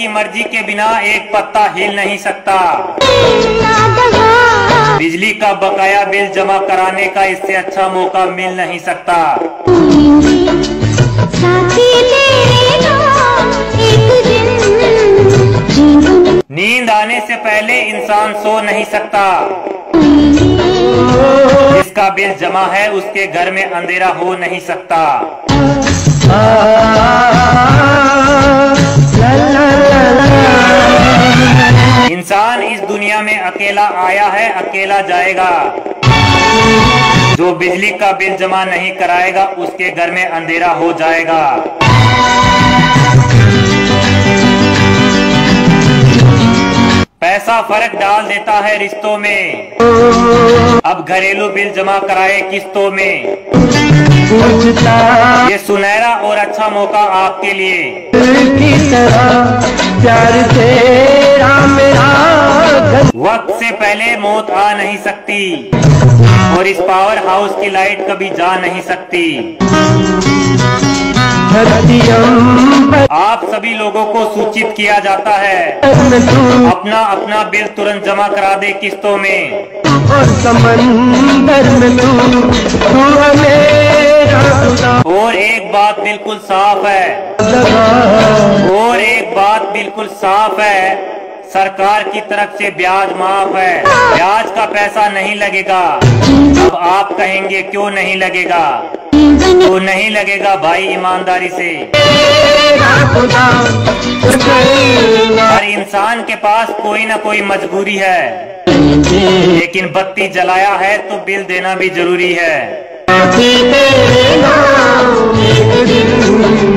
की मर्जी के बिना एक पत्ता हिल नहीं सकता। बिजली का बकाया बिल जमा कराने का इससे अच्छा मौका मिल नहीं सकता। नींद आने से पहले इंसान सो नहीं सकता। जिसका बिल जमा है उसके घर में अंधेरा हो नहीं सकता। इंसान इस दुनिया में अकेला आया है, अकेला जाएगा। जो बिजली का बिल जमा नहीं कराएगा उसके घर में अंधेरा हो जाएगा। पैसा फर्क डाल देता है रिश्तों में। अब घरेलू बिल जमा कराए किस्तों में। ये सुनहरा और अच्छा मौका आपके लिए। वक्त से पहले मौत आ नहीं सकती और इस पावर हाउस की लाइट कभी जा नहीं सकती। आप सभी लोगों को सूचित किया जाता है अपना अपना बिल तुरंत जमा करा दे किस्तों में। और एक बात बिल्कुल साफ है, और एक बात बिल्कुल साफ है, सरकार की तरफ से ब्याज माफ है। ब्याज का पैसा नहीं लगेगा। अब आप कहेंगे क्यों नहीं लगेगा? तो नहीं लगेगा भाई, ईमानदारी से। हर इंसान के पास कोई ना कोई मजबूरी है, लेकिन बत्ती जलाया है तो बिल देना भी जरूरी है।